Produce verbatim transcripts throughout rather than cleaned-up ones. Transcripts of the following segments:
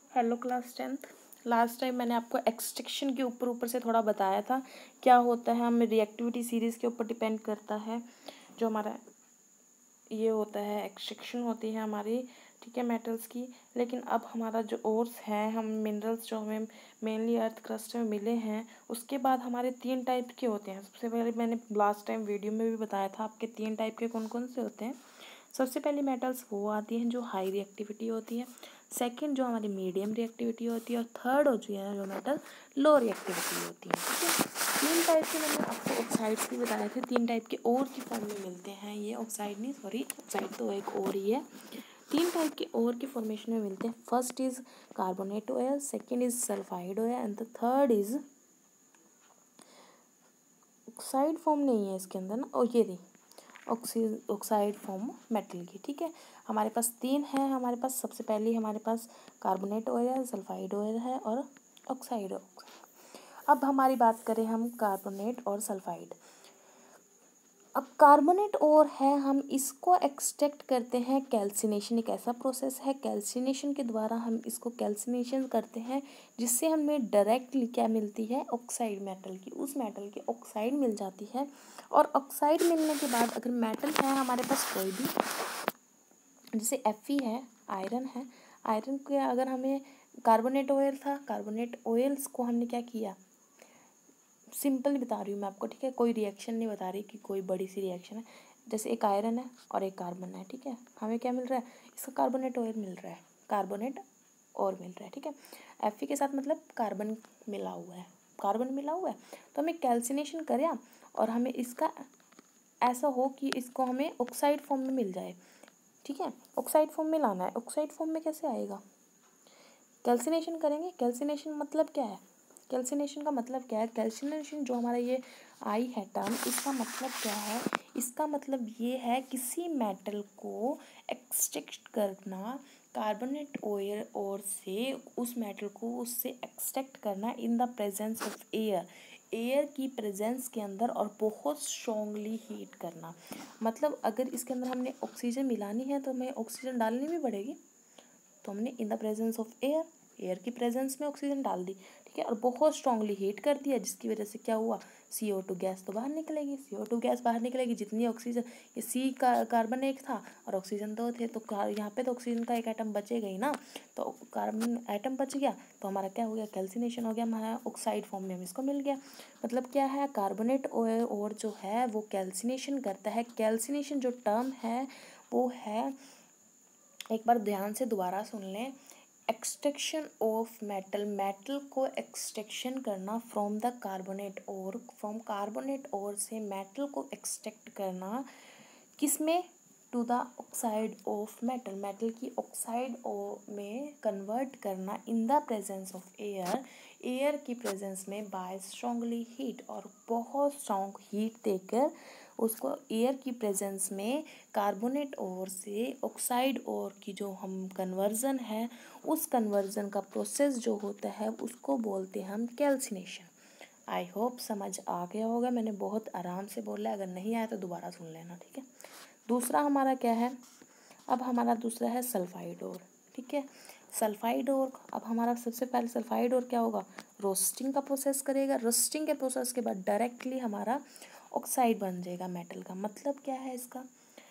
Hello class tenth. Last time मैंने आपको extraction के ऊपर ऊपर से थोड़ा बताया था क्या होता है। हम रिएक्टिविटी सीरीज़ के ऊपर डिपेंड करता है जो हमारा ये होता है, एक्सट्रैक्शन होती है हमारी, ठीक है, मेटल्स की। लेकिन अब हमारा जो ओर्स है, हम मिनरल्स जो हमें मेनली अर्थ क्रस्ट में मिले हैं, उसके बाद हमारे तीन टाइप के होते हैं। सबसे पहले मैंने लास्ट टाइम वीडियो में भी बताया था आपके तीन टाइप के कौन कौन से होते हैं। सबसे पहली मेटल्स वो आती हैं जो हाई रिएक्टिविटी होती है, सेकंड जो हमारी मीडियम रिएक्टिविटी होती है, और थर्ड हो जो है जो मेटल लो रिएक्टिविटी होती है, ठीक है। तीन टाइप के मैंने आपको ऑक्साइड्स भी बताए थे, तीन टाइप के और की फॉर्म में मिलते हैं। ये ऑक्साइड नहीं, सॉरी, ऑक्साइड तो एक और ही है। तीन टाइप के और के फॉर्मेशन में मिलते हैं। First is carbonate ore, second is sulphide ore, and the third is oxide form नहीं है इसके अंदर ना, और ये नहीं ऑक्सी ऑक्साइड फॉर्म मेटल की, ठीक है। हमारे पास तीन है। हमारे पास सबसे पहले हमारे पास कार्बोनेट ऑयल है, सल्फाइड ऑयल है और ऑक्साइड ऑक्साइड। अब हमारी बात करें हम कार्बोनेट और सल्फाइड। अब कार्बोनेट और है, हम इसको एक्सट्रैक्ट करते हैं कैल्सिनेशन, एक ऐसा प्रोसेस है कैल्सिनेशन के द्वारा हम इसको कैल्सिनेशन करते हैं, जिससे हमें डायरेक्टली क्या मिलती है, ऑक्साइड मेटल की, उस मेटल की ऑक्साइड मिल जाती है। और ऑक्साइड मिलने के बाद अगर मेटल है हमारे पास कोई भी, जैसे एफ ई है, आयरन है, आयरन के अगर हमें कार्बोनेट ऑयल था, कार्बोनेट ऑयल्स को हमने क्या किया, सिंपल बता रही हूँ मैं आपको, ठीक है, कोई रिएक्शन नहीं बता रही कि कोई बड़ी सी रिएक्शन है। जैसे एक आयरन है और एक कार्बन है, ठीक है, हमें क्या मिल रहा है, इसका कार्बोनेट ऑयल मिल रहा है, कार्बोनेट और मिल रहा है, ठीक है। एफ के साथ मतलब कार्बन मिला हुआ है, कार्बन मिला हुआ है, तो हमें कैल्सिनेशन करें और हमें इसका ऐसा हो कि इसको हमें ऑक्साइड फॉर्म में मिल जाए, ठीक है। ऑक्साइड फॉर्म में लाना है। ऑक्साइड फॉर्म में कैसे आएगा, कैल्सिनेशन करेंगे। कैल्सिनेशन मतलब क्या है, कैल्सिनेशन का मतलब क्या है, कैल्सिनेशन जो हमारा ये आई है टर्म, इसका मतलब क्या है, इसका मतलब ये है किसी मेटल को एक्सट्रैक्ट करना, कार्बोनेट ऑयल और से उस मेटल को उससे एक्सट्रैक्ट करना in the presence of air, air की प्रेजेंस के अंदर, और बहुत स्ट्रॉन्गली हीट करना। मतलब अगर इसके अंदर हमने ऑक्सीजन मिलानी है तो हमें ऑक्सीजन डालनी भी पड़ेगी, तो हमने in the presence of air, air की प्रेजेंस में ऑक्सीजन डाल दी, ठीक है, और बहुत स्ट्रांगली हीट कर दिया, जिसकी वजह से क्या हुआ, सी ओ टू गैस तो बाहर निकलेगी, सी ओ टू गैस बाहर निकलेगी। जितनी ऑक्सीजन, ये सी का कार्बन एक था और ऑक्सीजन दो थे, तो यहाँ पे तो ऑक्सीजन का एक एटम बचेगा ही ना, तो कार्बन एटम बच गया, तो हमारा क्या हो गया, कैल्सिनेशन हो गया, हमारा ऑक्साइड फॉर्म में हम इसको मिल गया। मतलब क्या है, कार्बोनेट ऑयल और जो है वो कैल्सिनेशन करता है। कैल्सिनेशन जो टर्म है वो है, एक बार ध्यान से दोबारा सुन लें, एक्सट्रैक्शन ऑफ मेटल, मेटल को एक्सट्रैक्शन करना from the carbonate ore, from carbonate ore से मेटल को एक्सट्रैक्ट करना, किस में, to the oxide of metal, metal की ऑक्साइड में कन्वर्ट करना in the presence of air, air की प्रेजेंस में बाय स्ट्रांगली हीट, और बहुत स्ट्रॉन्ग हीट देकर उसको एयर की प्रेजेंस में कार्बोनेट और से ऑक्साइड और की जो हम कन्वर्जन है, उस कन्वर्जन का प्रोसेस जो होता है उसको बोलते हैं हम कैल्सिनेशन। आई होप समझ आ गया होगा, मैंने बहुत आराम से बोला है, अगर नहीं आया तो दोबारा सुन लेना, ठीक है। दूसरा हमारा क्या है, अब हमारा दूसरा है सल्फाइड और, ठीक है, सल्फाइड और। अब हमारा सबसे पहले सल्फाइड और क्या होगा, रोस्टिंग का प्रोसेस करेगा, रोस्टिंग के प्रोसेस के बाद डायरेक्टली हमारा ऑक्साइड बन जाएगा मेटल का। मतलब क्या है इसका,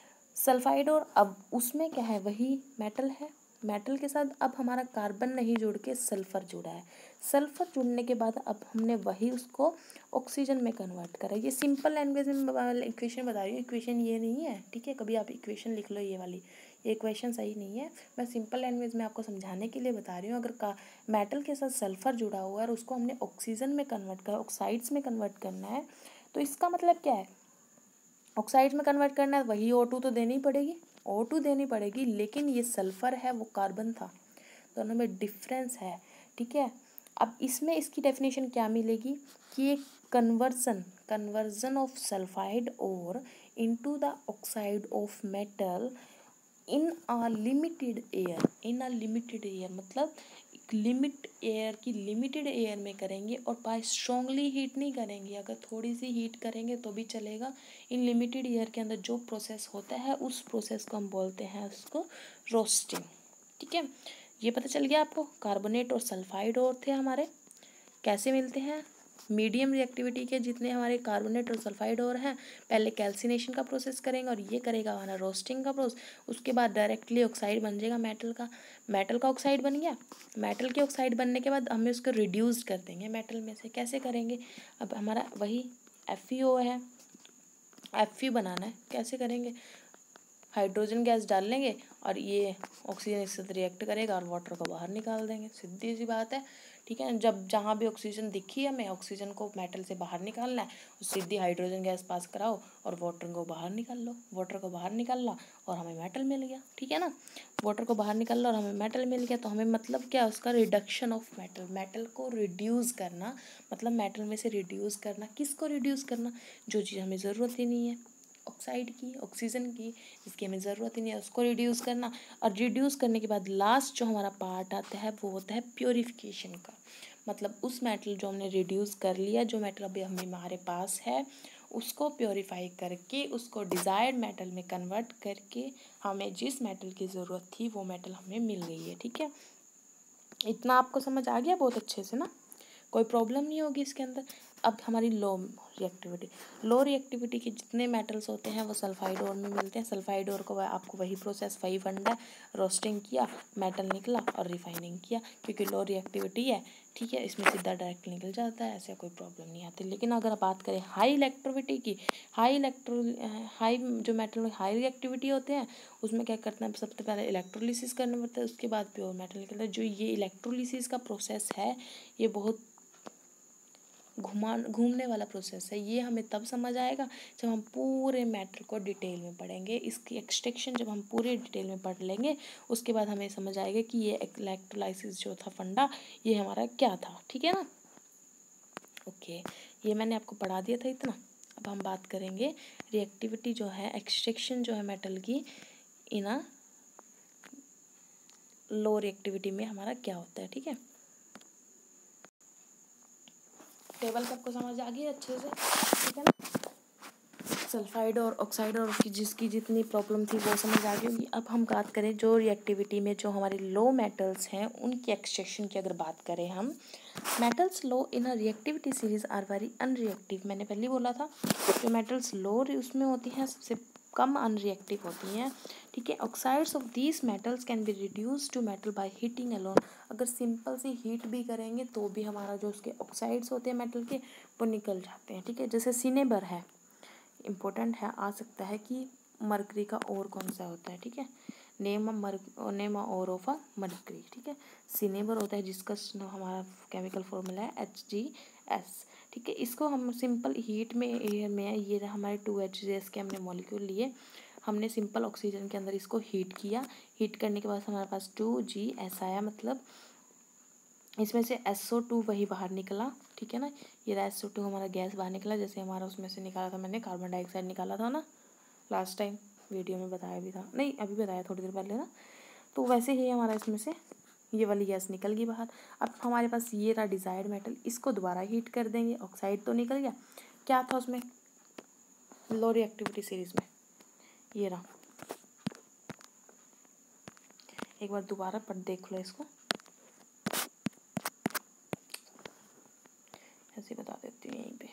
सल्फाइड और, अब उसमें क्या है, वही मेटल है, मेटल के साथ अब हमारा कार्बन नहीं जुड़ के सल्फर जुड़ा है, सल्फर जुड़ने के बाद अब हमने वही उसको ऑक्सीजन में कन्वर्ट करा। ये सिंपल लैंग्वेज में इक्वेशन बता रही हूँ, इक्वेशन ये नहीं है, ठीक है, कभी आप इक्वेशन लिख लो ये वाली, ये इक्वेशन सही नहीं है, मैं सिंपल लैंग्वेज में आपको समझाने के लिए बता रही हूँ। अगर का मेटल के साथ सल्फर जुड़ा हुआ है और उसको हमने ऑक्सीजन में कन्वर्ट करा, ऑक्साइड्स में कन्वर्ट करना है, तो इसका मतलब क्या है, ऑक्साइड में कन्वर्ट करना है, वही ओ टू तो देनी पड़ेगी, ओ टू देनी पड़ेगी, लेकिन ये सल्फर है वो कार्बन था, दोनों में डिफरेंस है, ठीक है। अब इसमें इसकी डेफिनेशन क्या मिलेगी कि एक conversion, conversion of sulphide ore into the oxide of metal in a limited air, in a limited air मतलब लिमिट एयर की, लिमिटेड एयर में करेंगे, और बाय स्ट्रांगली हीट नहीं करेंगे, अगर थोड़ी सी हीट करेंगे तो भी चलेगा। इन लिमिटेड एयर के अंदर जो प्रोसेस होता है उस प्रोसेस को हम बोलते हैं उसको रोस्टिंग, ठीक है। ये पता चल गया आपको, कार्बोनेट और सल्फाइड और थे हमारे, कैसे मिलते हैं। मीडियम रिएक्टिविटी के जितने हमारे कार्बोनेट और सल्फाइड और हैं, पहले कैल्सिनेशन का प्रोसेस करेंगे और ये करेगा हमारा रोस्टिंग का प्रोसेस, उसके बाद डायरेक्टली ऑक्साइड बन जाएगा मेटल का, मेटल का ऑक्साइड बन गया। मेटल के ऑक्साइड बनने के बाद हमें उसको रिड्यूस कर देंगे मेटल में से। कैसे करेंगे, अब हमारा वही एफ ई ओ है, एफ ई बनाना है, कैसे करेंगे, हाइड्रोजन गैस डाल लेंगे और ये ऑक्सीजन इससे रिएक्ट करेगा और वाटर को बाहर निकाल देंगे, सीधी सी बात है, ठीक है। जब जहाँ भी ऑक्सीजन दिखी हमें, ऑक्सीजन को मेटल से बाहर निकालना है, सीधी हाइड्रोजन गैस पास कराओ और वाटर को बाहर निकाल लो, वाटर को बाहर निकाल ला और हमें मेटल मिल गया, ठीक है ना। वाटर को बाहर निकाल लो और हमें मेटल मिल गया, तो हमें मतलब क्या, उसका रिडक्शन ऑफ मेटल, मेटल को रिड्यूस करना, मतलब मेटल में से रिड्यूस करना, किसको रिड्यूस करना, जो चीज़ हमें ज़रूरत ही नहीं है, ऑक्साइड की, ऑक्सीजन की, जिसकी हमें ज़रूरत ही नहीं है, उसको रिड्यूस करना। और रिड्यूस करने के बाद लास्ट जो हमारा पार्ट आता है वो होता है प्योरीफिकेशन का, मतलब उस मेटल जो हमने रिड्यूस कर लिया, जो मेटल अभी हमें हमारे पास है, उसको प्योरीफाई करके उसको डिज़ायर्ड मेटल में कन्वर्ट करके हमें जिस मेटल की ज़रूरत थी वो मेटल हमें मिल गई है, ठीक है। इतना आपको समझ आ गया बहुत अच्छे से ना, कोई प्रॉब्लम नहीं होगी इसके अंदर। अब हमारी लो रिएक्टिविटी, लो रिएक्टिविटी के जितने मेटल्स होते हैं वो सल्फाइड ओर में मिलते हैं। सल्फाइड ओर को आपको वही प्रोसेस, वही फंडा है, रोस्टिंग किया, मेटल निकला और रिफाइनिंग किया, क्योंकि लो रिएक्टिविटी है, ठीक है, इसमें सीधा डायरेक्ट निकल जाता है, ऐसे कोई प्रॉब्लम नहीं आती। लेकिन अगर बात करें हाई इलेक्ट्रिविटी की, हाई इलेक्ट्रो हाई जो मेटल में हाई रिएक्टिविटी होते हैं, उसमें क्या करते हैं, सबसे पहले इलेक्ट्रोलिसिस करना पड़ता है, उसके बाद प्योर मेटल निकलता है। जो ये इलेक्ट्रोलिसिस का प्रोसेस है, ये बहुत घुमा घूमने वाला प्रोसेस है। ये हमें तब समझ आएगा जब हम पूरे मैटर को डिटेल में पढ़ेंगे। इसकी एक्सट्रैक्शन जब हम पूरे डिटेल में पढ़ लेंगे, उसके बाद हमें समझ आएगा कि ये इलेक्ट्रोलाइसिस जो था फंडा, ये हमारा क्या था, ठीक है ना। ओके, ये मैंने आपको पढ़ा दिया था इतना। अब हम बात करेंगे रिएक्टिविटी जो है, एक्सट्रैक्शन जो है मेटल की, इन लो रिएक्टिविटी में हमारा क्या होता है, ठीक है। टेबल सबको समझ आ गई अच्छे से, ठीक है ना। सल्फाइड और ऑक्साइड और की जिसकी जितनी प्रॉब्लम थी वो समझ आ गई होगी। अब हम बात करें जो रिएक्टिविटी में जो हमारे लो मेटल्स हैं उनकी एक्सट्रैक्शन की अगर बात करें हम, metals low in a reactivity series are very unreactive. मैंने पहले बोला था जो मेटल्स लो उसमें होती हैं सबसे कम अनरिएक्टिव होती हैं, ठीक है। Oxides of these metals can be reduce to metal by heating alone. अगर सिंपल सी हीट भी करेंगे तो भी हमारा जो उसके ऑक्साइड्स होते हैं मेटल के वो निकल जाते हैं, ठीक है। जैसे सिनेबर है, इम्पोर्टेंट है, आ सकता है कि मरकरी का और कौन सा होता है, ठीक है। नेम मर नेम और ऑफ अ मरकरी, ठीक है। सिनेबर होता है जिसका हमारा केमिकल फॉर्मूला है एच जी एस, ठीक है। इसको हम सिंपल हीट में एयर में ये हमारे टू एच जी एस के हमने मॉलिक्यूल लिए, हमने सिंपल ऑक्सीजन के अंदर इसको हीट किया, हीट करने के बाद हमारे पास टू जी एस आया, मतलब इसमें से एस ओ टू वही बाहर निकला, ठीक है ना। ये एस ओ टू हमारा गैस बाहर निकला, जैसे हमारा उसमें से निकाला था मैंने कार्बन डाइऑक्साइड निकाला था ना, लास्ट टाइम वीडियो में बताया भी था, नहीं अभी बताया थोड़ी देर पहले ना। तो वैसे ही हमारा इसमें से ये वाली गैस निकल गई बाहर। अब हमारे पास ये रहा डिज़ायर्ड मेटल, इसको दोबारा हीट कर देंगे, ऑक्साइड तो निकल गया, क्या था उसमें लो रिएक्टिविटी सीरीज में, ये रहा। एक बार दोबारा पढ़ देख लो इसको, ऐसे बता देती हूँ यहीं पे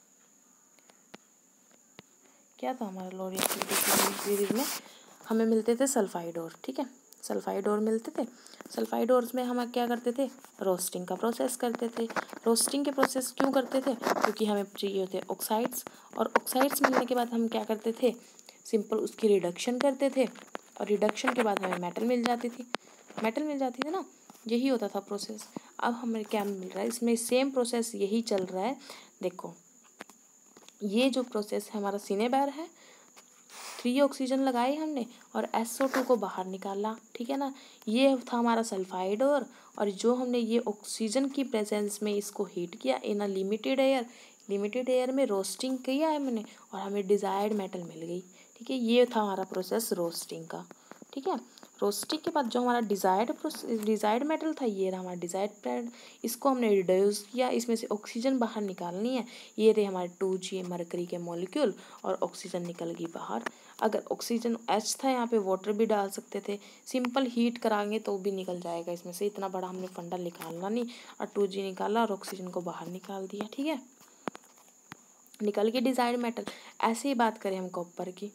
क्या था हमारा लो रिएक्टिविटी सीरीज में। हमें मिलते थे सल्फाइड और, ठीक है, सल्फाइड और मिलते थे। सल्फाइड और में हम क्या करते थे, रोस्टिंग का प्रोसेस करते थे। रोस्टिंग के प्रोसेस क्यों करते थे, क्योंकि हमें चाहिए होते ऑक्साइड्स, और ऑक्साइड्स मिलने के बाद हम क्या करते थे, सिंपल उसकी रिडक्शन करते थे, और रिडक्शन के बाद हमें मेटल मिल जाती थी, मेटल मिल जाती थी ना, यही होता था प्रोसेस। अब हमें क्या मिल रहा है, इसमें सेम प्रोसेस यही चल रहा है। देखो ये जो प्रोसेस है हमारा सिनेबर है, थ्री ऑक्सीजन लगाई हमने और एस ओ टू को बाहर निकाला, ठीक है ना। ये था हमारा सल्फाइड और और जो हमने ये ऑक्सीजन की प्रेजेंस में इसको हीट किया in a limited air, limited air में रोस्टिंग किया है मैंने और हमें डिज़ायर्ड मेटल मिल गई, ठीक है। ये था हमारा प्रोसेस रोस्टिंग का, ठीक है। रोस्टिंग के बाद जो हमारा डिज़ायर्ड डिज़ायर्ड मेटल था, ये रहा हमारा डिज़ायर्ड मेटल, इसको हमने रिड्यूस किया, इसमें से ऑक्सीजन बाहर निकालनी है, ये रहे हमारे टू जी मरकरी के मॉलिक्यूल और ऑक्सीजन निकल गई बाहर। अगर ऑक्सीजन एच था यहाँ पे वाटर भी डाल सकते थे, सिंपल हीट कराएंगे तो भी निकल जाएगा इसमें से। इतना बड़ा हमने फंडा निकालना नहीं, और टू जी निकाला और ऑक्सीजन को बाहर निकाल दिया। ठीक है, निकल के डिजायर्ड मेटल। ऐसे ही बात करें हम कॉपर की,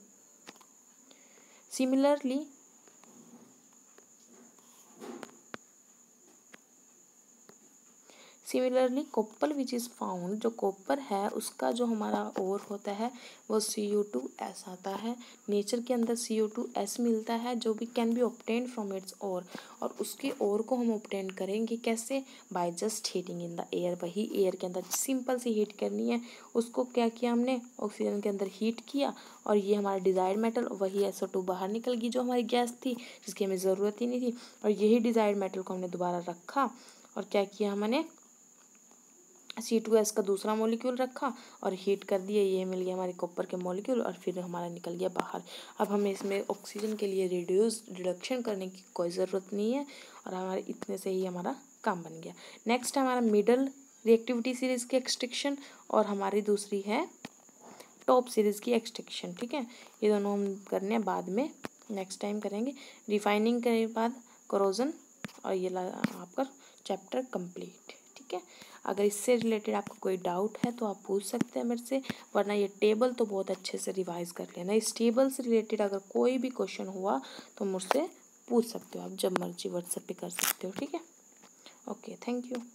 similarly similarly copper which is found, जो कॉपर है उसका जो हमारा ओर होता है वो सी यू टू एस आता है। नेचर के अंदर सी यू टू एस मिलता है जो भी can be obtain from its ore, और उसके ओर को हम ऑब्टेन करेंगे कैसे? By just heating in the air. वही एयर के अंदर सिंपल सी हीट करनी है, उसको क्या किया हमने, ऑक्सीजन के अंदर हीट किया, और ये हमारा डिजायर्ड मेटल वही एस ओ टू बाहर निकल गई जो हमारी गैस थी जिसकी हमें ज़रूरत ही नहीं थी। और यही डिजायर्ड मेटल को हमने दोबारा रखा और क्या किया हमने, सी टू एस का दूसरा मॉलिक्यूल रखा और हीट कर दिया, ये मिल गया हमारे कॉपर के मॉलिक्यूल, और फिर हमारा निकल गया बाहर। अब हमें इसमें ऑक्सीजन के लिए रिड्यूस रिडक्शन करने की कोई ज़रूरत नहीं है, और हमारे इतने से ही हमारा काम बन गया। नेक्स्ट हमारा मिडल रिएक्टिविटी सीरीज़ की एक्सट्रैक्शन, और हमारी दूसरी है टॉप सीरीज़ की एक्सट्रैक्शन। ठीक है, ये दोनों हम करने हैं बाद में, नेक्स्ट टाइम करेंगे। रिफाइनिंग के बाद कोरोजन, और ये आपका चैप्टर कंप्लीट। ठीक है, अगर इससे रिलेटेड आपको कोई डाउट है तो आप पूछ सकते हैं मेरे से, वरना ये टेबल तो बहुत अच्छे से रिवाइज कर लेना। इस टेबल से रिलेटेड अगर कोई भी क्वेश्चन हुआ तो मुझसे पूछ सकते हो आप, जब मर्जी व्हाट्सएप पे कर सकते हो। ठीक है, ओके, थैंक यू।